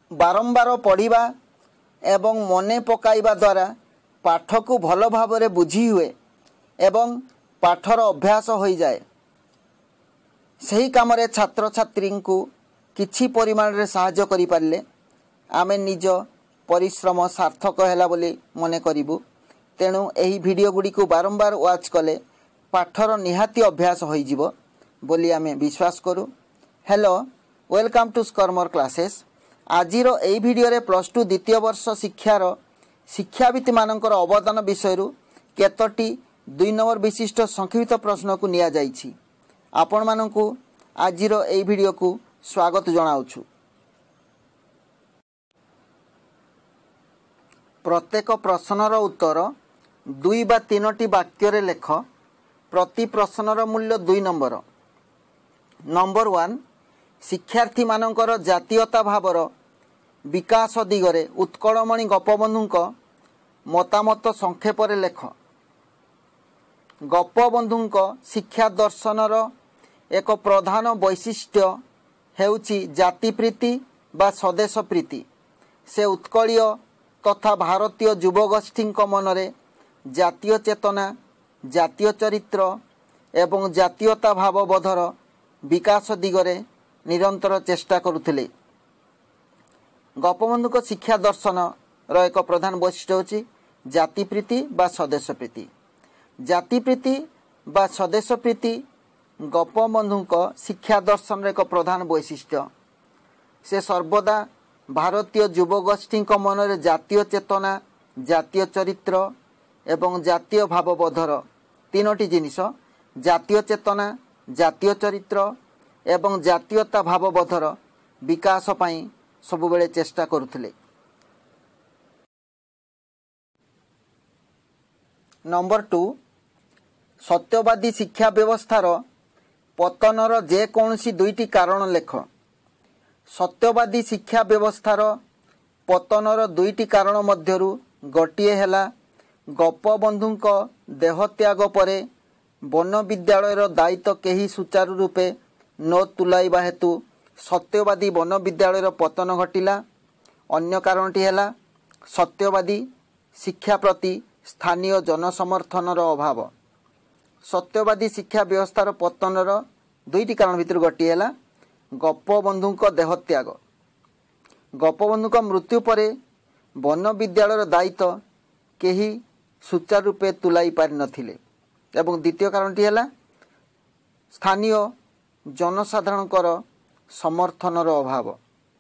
बारंबार पढ़िबा एवं मने पकाइबा द्वारा पाठ को भल भाव बुझी हुए एवं पाठर अभ्यास हो जाए। सही काम रे छात्र छात्री को किछि परिमाण रे सहाय्य करि पारले आमे निज परिश्रम सार्थक हैला बोली मने करिबु। तेणु एही वीडियो गुडी को बारंबार वाच कले पाठर निहाती अभ्यास हो जिवो बोली आमे विश्वास करू। हेलो, वेलकम टू स्कर्मर क्लासेस। आजिर एही वीडियो रे प्लस टू द्वितीय वर्ष शिक्षार शिक्षावित मानकर अवदान विषय केतोटी 2 नंबर विशिष्ट संक्षिप्त प्रश्न को निया जाइछि। आपण मानकु आजिर एही वीडियो को स्वागत जनाउछु। प्रत्येक प्रश्नर उत्तर 2 बा 3टी वाक्य रे लेख। प्रति प्रश्नर मूल्य 2 नंबर। नंबर 1, शिक्षार्थी मानकर जातीयता भावर विकास दिगरे उत्कलमणि गोपबंधु मतामत संक्षेप रे लेख। गोपबंधु शिक्षा दर्शनर एक प्रधान वैशिष्ट्य हेउची जातिप्रीति बा स्वदेश प्रीति। से उत्कलीय तथा भारतीय युवगोष्ठी मनरे जातीय चेतना, जातीय चरित्र एवं जातीयता भावबोधर विकास दिगरे निरंतर चेष्टा करुथिले। गोपबंधु शिक्षा दर्शन रो एक प्रधान वैशिष्ट्य होची जातिप्रीति बा स्वदेश प्रीति। जातिप्रीति बा स्वदेश प्रीति गोपबंधु शिक्षा दर्शन रो एक प्रधान वैशिष्ट्य। से सर्वदा भारतीय युवगोष्ठी मनरे जातीय चेतना, जातीय चरित्र एवं जातीय भावबोधर 3टी जिनिस जातीय चेतना, जातीय चरित्र एवं जातीयता भावबोधर विकास पाई सबुबेले चेष्टा करुथिले। नंबर 2, सत्यवादी शिक्षा व्यवस्थार पतनर जे कौनसी 2टी कारण लेख। सत्यवादी शिक्षा व्यवस्थार पतनर 2टी कारण मध्यरु गोटिए हेला गोपबंधु देहत्याग परे वन विद्यालयर दायित्व केही सुचारू रूपे न तुलाइबा हेतु सत्यवादी वन विद्यालयर पतन घटिला। अन्य कारणटी हेला सत्यवादी शिक्षा प्रति स्थानीय जनसमर्थनर अभाव। सत्यवादी शिक्षा व्यवस्थार पतनर 2टी कारण भितर गोटिए हेला गोपबंधु देहत्याग। गोपबंधु मृत्यु परे वन विद्यालयर दायित्व केही सुचारू रूपे तुलाई पारि नथिले। एवं द्वितीय कारणटी हेला स्थानीय जनसाधारणकर समर्थनर अभाव।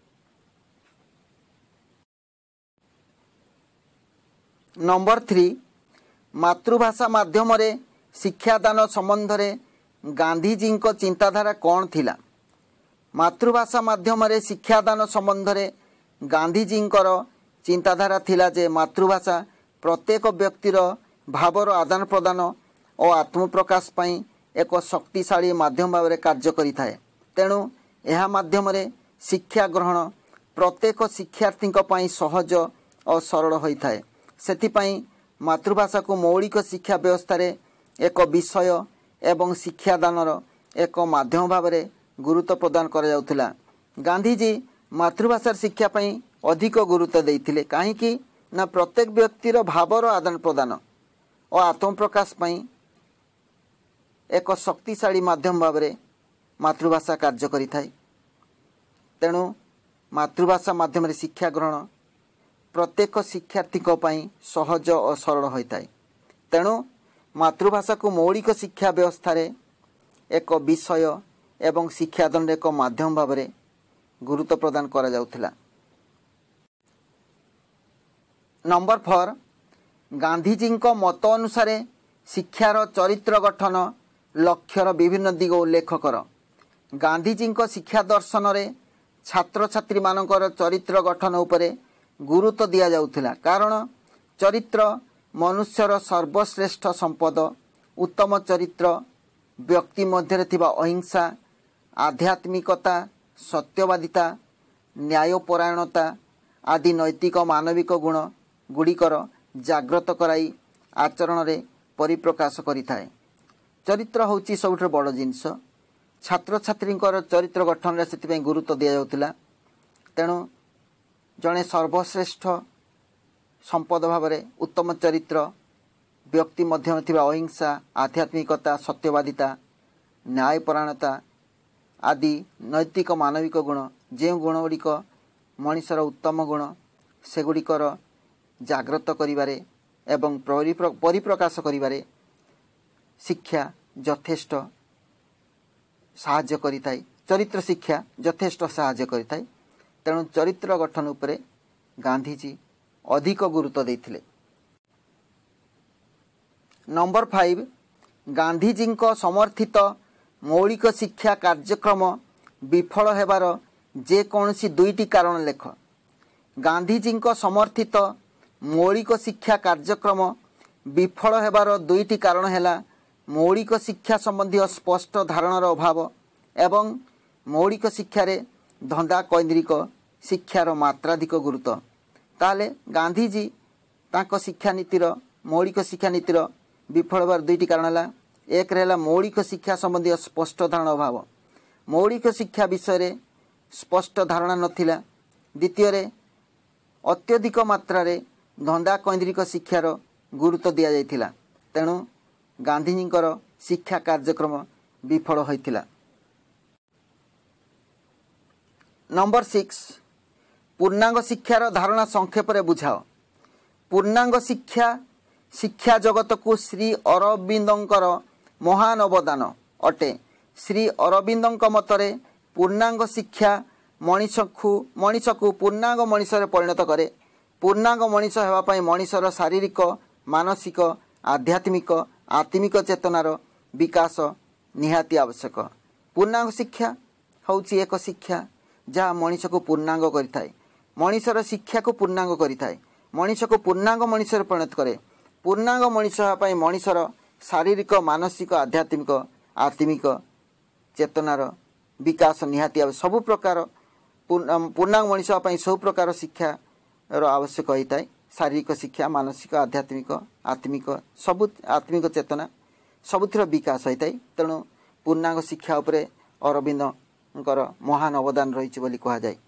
नंबर 3, मातृभाषा माध्यम रे शिक्षादान संबंध रे गांधीजी चिंताधारा कौन थिला। मातृभाषा माध्यम रे शिक्षादान संबंध रे गांधीजी चिंताधारा थिला जे मातृभाषा प्रत्येक व्यक्तिर भावर आदान प्रदान और आत्मप्रकाश पाई एक शक्तिशाली माध्यम भाव में कार्य करिथाए। तेणु यह माध्यम रे शिक्षा ग्रहण प्रत्येक शिक्षार्थी पाई सहज और सरल होता है। सेथिपाई मातृभाषा को मौलिक शिक्षा व्यवस्था रे एक विषय एवं शिक्षादानर एक माध्यम भाव में गुरुत्व प्रदान करा जाउथिला। गांधीजी मातृभाषा शिक्षा पाई अधिक गुरुत्व देइथिले। काहेकि ना प्रत्येक व्यक्तिर भावर आदान प्रदान और आत्मप्रकाश पाई एक शक्तिशाली माध्यम भाव में मातृभाषा कार्य करिथाए। तेणु मातृभाषा माध्यम रे शिक्षा ग्रहण प्रत्येक शिक्षार्थी पाई सहज और सरल होता है। तेणु मातृभाषा को मौलिक शिक्षा व्यवस्था रे एक विषय एवं शिक्षादान एक माध्यम भाव में गुरुत्व प्रदान करा जाउथिला। नंबर 4, गांधीजी मत अनुसार शिक्षार चरित्र गठन लक्ष्यर विभिन्न दिग उल्लेख कर। गांधीजी शिक्षा दर्शन रे छात्र छात्री मानकर चरित्र गठन उपरे गुरुत्व दिया जाउथिला। कारण चरित्र मनुष्यर सर्वश्रेष्ठ संपद। उत्तम चरित्र व्यक्ति मध्य थिबा अहिंसा, आध्यात्मिकता, सत्यवादिता, न्यायपरायणता आदि नैतिक मानविक गुण गुड़िकर जाग्रत कराई आचरण रे परिप्रकाश करिथाए। चरित्र होची सबुठ बड़ जिनिस। छात्र छात्री चरित्र गठन रे सेति गुरुत्व दिया जाउतिला। तेणु जड़े सर्वश्रेष्ठ संपद भाव में उत्तम चरित्र व्यक्ति मध्य अहिंसा आध्यात्मिकता सत्यवादिता न्यायपरायणता आदि नैतिक मानविक गुण जो गुण गुड़िक मनुष्यर उत्तम गुण सेगुड़िकर जागृत करिबारे एवं परिप्रकाश करिबारे शिक्षा यथेष्ट साहाय्य करिथाय। चरित्र शिक्षा यथेष्ट साहाय्य करिथाय। तेणु चरित्र गठन उपरे गांधीजी अधिक गुरुत्व देथिले। नंबर 5 गांधीजी समर्थित मौलिक शिक्षा कार्यक्रम विफल हेबार जे कौनसी दुईटी कारण लेख। गांधीजी समर्थित मौलिक शिक्षा कार्यक्रम विफल हेबार दुईटी कारण हैला मौलिक शिक्षा संबंधी स्पष्ट धारणार अभाव एवं मौलिक शिक्षार धंदा कैंद्रिक शिक्षार मात्राधिक गुरुत्व। ताले गांधीजी तांको शिक्षा नीतिर मौलिक शिक्षा नीतिर विफल हेबार दुईटी कारण है। एक रहा मौलिक शिक्षा संबंधी स्पष्ट धारणा अभाव। मौलिक शिक्षा विषय स्पष्ट धारणा नथिला। द्वितीय अत्यधिक मात्रा रे धंदा कैंद्रिक शिक्षार गुरुत्व दि जाइथिला। तेणु गांधीजींकर शिक्षा कार्यक्रम विफल होइथिला। नंबर 6 पूर्णांग शिक्षार धारणा संक्षेप रे बुझाओ। पूर्णांग शिक्षा शिक्षा जगत को श्री अरविंदंकर महान अवदान अटे। श्री अरविंदंक मतरे पूर्णांग शिक्षा मनीष को पूर्णांग मनीष परिणत करे। पूर्णांग मनीष हेबा पई मनीषर शारीरिक मानसिक आध्यात्मिक आत्मिक चेतनार विकास निहाती आवश्यक। पूर्णांग शिक्षा होउची एक शिक्षा जहाँ मनीष को पूर्णांग करिथाय। मनीषर शिक्षा को पूर्णांग करिथाय। मनीष को पूर्णांग मनीष परिणत करे। पूर्णांग मनीष हेबा पई मनीषर शारीरिक मानसिक आध्यात्मिक आत्मिक चेतनार विकास निहाती आवश्यक। सब प्रकार पूर्णांग मनीष हेबा पई सब प्रकार शिक्षा आवश्यक होता है। शारीरिक शिक्षा मानसिक आध्यात्मिक आत्मिक सब आत्मिक चेतना सबुथिर विकास होता है। तेणु पूर्णांग शिक्षा उपरे अरविंदर महान अवदान रही बोली कहा जाए।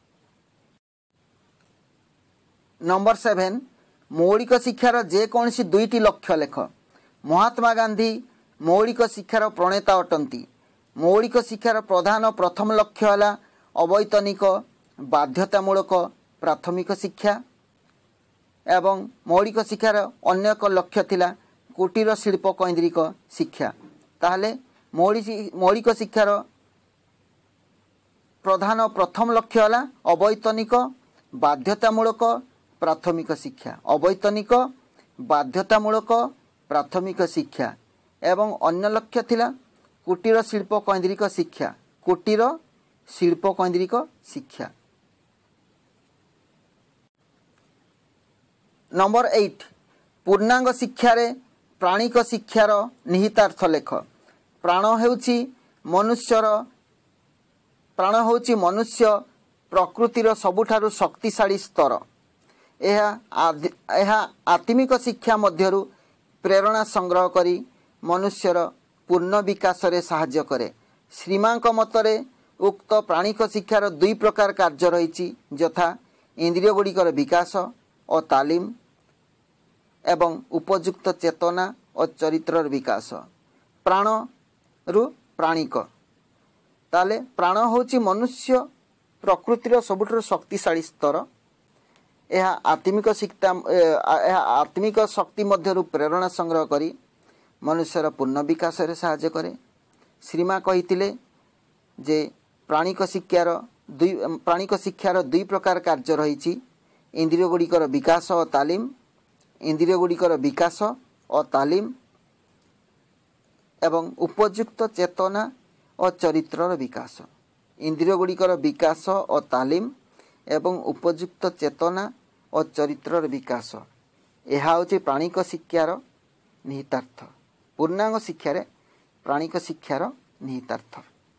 नंबर 7 मौलिक शिक्षार जेकोसी दुईटी लक्ष्य लेख। महात्मा गांधी मौलिक शिक्षार प्रणेता अटंती। मौलिक शिक्षार प्रधान प्रथम लक्ष्य है अवैतनिक बाध्यतामूलक प्राथमिक शिक्षा एवं मौलिक शिक्षार अन्य एक लक्ष्य थिला कुटीर शिल्प कैंद्रिक शिक्षा। ताहले मौलिक शिक्षार प्रधान प्रथम लक्ष्य है अवैतनिक बाध्यतामूलक प्राथमिक शिक्षा। अवैतनिक बाध्यतामूलक प्राथमिक शिक्षा एवं अन्य लक्ष्य थिला कुटीर शिल्प कैंद्रिक शिक्षा। कुटीर शिल्प कैंद्रिक शिक्षा। नंबर 8 पूर्णांग शिक्षार प्राणिक शिक्षार निहितार्थ लेख। प्राण होउची मनुष्य प्रकृतिर सबुठारु शक्तिशाली स्तर। यह आत्मिक शिक्षा मध्यरु प्रेरणा संग्रह करी मनुष्यर पूर्ण विकास रे साहाय्य करे। श्रीमांक मतरे उक्त प्राणिक शिक्षार दुई प्रकार कार्य रही यथा इंद्रिय गुड़िकर विकास और तालीम एवं उपयुक्त चेतना और चरित्र विकास। प्राण रु प्राणिक ताले प्राण होची मनुष्य प्रकृतिर सबुठारु शक्तिशाली स्तर। यह आत्मिक शक्ति मध्यरु प्रेरणा संग्रह करी मनुष्यर पूर्ण विकास रे साहाय्य करे। श्रीमा कहिथिले जे प्राणिक शिक्षार दुई प्रकार कार्य रही इंद्रिय गुड़िकर विकास और तालीम। इंद्रिय गुड़िकर विकास और तालीम एवं उपयुक्त चेतना और चरित्र विकास। इंद्रिय गुड़िकर विकास और तालीम एवं उपयुक्त चेतना और चरित्र विकास यह हूँ प्राणिक शिक्षार निहितार्थ। पूर्णांग शिक्षार प्राणिक शिक्षार निहितार्थ।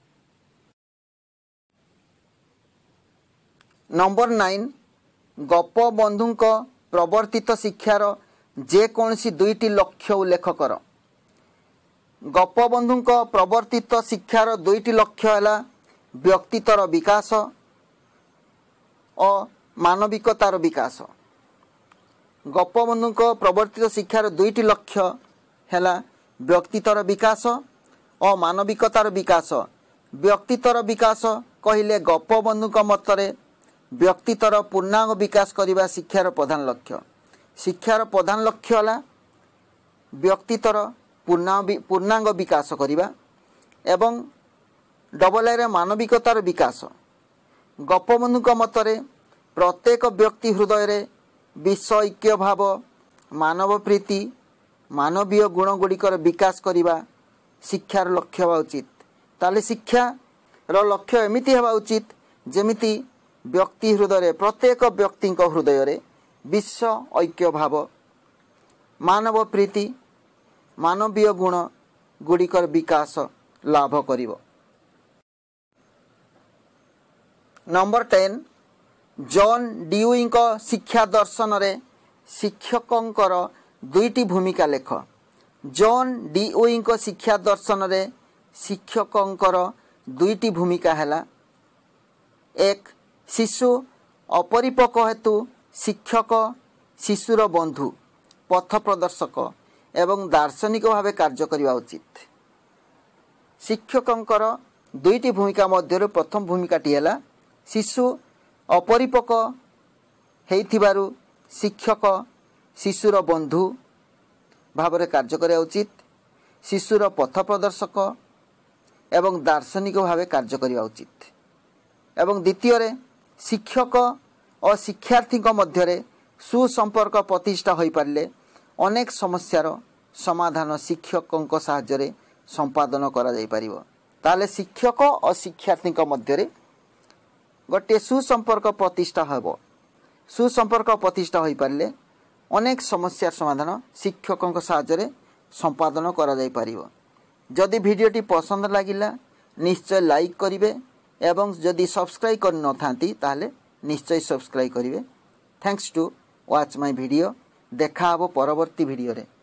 नंबर 9 गोपबंधु प्रवर्तित शिक्षार जेकोसी दुईटी लक्ष्य उल्लेख कर। गोपबंधु प्रवर्तित शिक्षार दुईटी लक्ष्य है व्यक्तित्वर विकास और मानविकतार विकास गोपबंधु प्रवर्तित शिक्षार दुईटी लक्ष्य है व्यक्तित्वर विकास और मानविकतार विकास। व्यक्तित्वर विकास कहले गोपबंधु मतरे व्यक्तित्वर पूर्णांग विकास करने शिक्षार प्रधान लक्ष्य। शिक्षार प्रधान लक्ष्य है व्यक्तित्वर पूर्णांग विकास करने एवं डबल ए मानविकतार विकास। गोपबंधु मतरे प्रत्येक व्यक्ति हृदय विश्व ऐक्य भाव मानव प्रीति मानवीय गुण गुड़िकर विकास करने शिक्षार लक्ष्य होगा उचित। ताले शिक्षार लक्ष्य एमिति होगा उचित जेमिति व्यक्ति हृदय प्रत्येक व्यक्ति हृदय विश्व ऐक्य भाव मानव प्रीति मानवीय गुण गुड़िकर विकास लाभ करिवो। नंबर 10 जॉन डियूई शिक्षा दर्शन रे शिक्षकंकर दुईटी भूमिका लेख। जॉन डियूई शिक्षा दर्शन रे शिक्षकंकर दुईटी भूमिका है। एक शिशु अपरिपक्व हेतु शिक्षक शिशुर बंधु पथ प्रदर्शक एवं दार्शनिक भाव कार्य करने उचित। शिक्षकंकर दुईटी भूमिका मध्य प्रथम भूमिकाटी है शिशु अपरिपक्व हेइथिबारु शिक्षक शिशुर बंधु भाव कार्य करने उचित। शिशुर पथ प्रदर्शक एवं दार्शनिक भाव कार्य करने उचित। एवं द्वितीय शिक्षक और शिक्षार्थी मध्य सुसंपर्क प्रतिष्ठा हो पारे अनेक समस्यार समाधान शिक्षकों साहाय्य संपादन करा जाई परिबो। ताले शिक्षक और शिक्षार्थी मध्य गोटे सुसंपर्क प्रतिष्ठा हेबो। सुसंपर्क प्रतिष्ठा हो पारे अनेक समस्यार समाधान शिक्षकों साहाय्य संपादन करा जाई परिबो। जदि वीडियोटी पसंद लागिला निश्चय लाइक करिवे एवं जदि सब्सक्राइब कर न थांती ताले निश्चय सब्सक्राइब करिवे। Thanks to watch my video. देखा हबो परवर्ती वीडियो रे।